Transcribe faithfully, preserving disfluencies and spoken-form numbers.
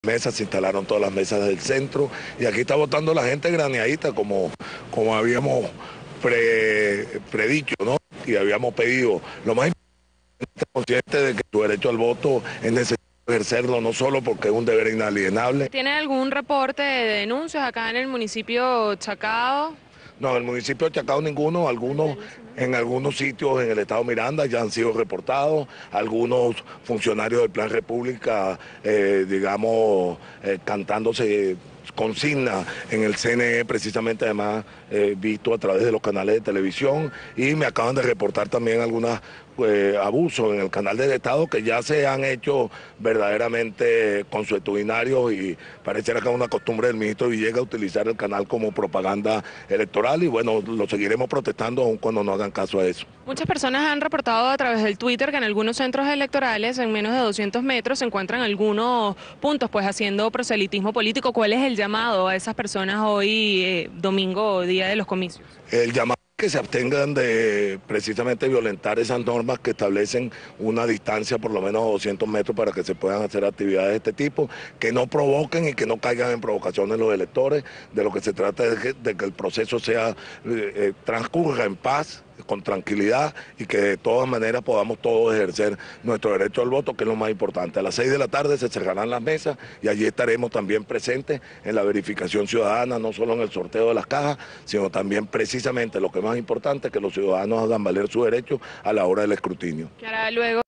mesas, se instalaron todas las mesas del centro y aquí está votando la gente graneadita como, como habíamos pre, predicho, ¿no? Y habíamos pedido. Lo más importante es consciente de que tu derecho al voto es necesario ejercerlo, no solo porque es un deber inalienable. ¿Tiene algún reporte de denuncias acá en el municipio Chacao? No, en el municipio de Chacao ninguno, algunos en algunos sitios en el estado Miranda ya han sido reportados, algunos funcionarios del Plan República, eh, digamos, eh, cantándose consigna en el C N E, precisamente además eh, visto a través de los canales de televisión, y me acaban de reportar también algunos eh, abusos en el canal del Estado que ya se han hecho verdaderamente consuetudinarios y pareciera que es una costumbre del ministro Villegas utilizar el canal como propaganda electoral y bueno, lo seguiremos protestando aun cuando no hagan caso a eso. Muchas personas han reportado a través del Twitter que en algunos centros electorales, en menos de doscientos metros, se encuentran algunos puntos pues haciendo proselitismo político. ¿Cuál es el llamado a esas personas hoy, eh, domingo, día de los comicios? El llamado que se abstengan de precisamente violentar esas normas que establecen una distancia por lo menos de doscientos metros para que se puedan hacer actividades de este tipo, que no provoquen y que no caigan en provocaciones los electores. De lo que se trata es de que, de que el proceso sea eh, eh, transcurra en paz, con tranquilidad y que de todas maneras podamos todos ejercer nuestro derecho al voto, que es lo más importante. A las seis de la tarde se cerrarán las mesas y allí estaremos también presentes en la verificación ciudadana, no solo en el sorteo de las cajas, sino también precisamente lo que es más importante, que los ciudadanos hagan valer su derecho a la hora del escrutinio. ¿Qué hará luego?